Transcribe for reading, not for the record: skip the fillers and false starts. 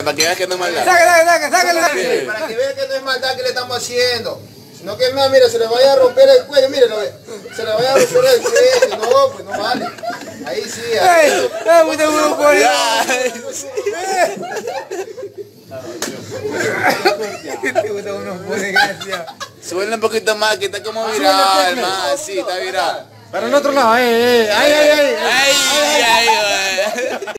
para que veas que no es maldad. Sáquenle. Para que vean que no es maldad que le estamos haciendo. Sino que más, mira, se le vaya a romper el cuello, mire, se le vaya a romper el cuello, no, pues no vale. Ahí sí, ahí. Súbele un poquito más, que está como viral, más, sí, está viral. Para el otro lado, ay.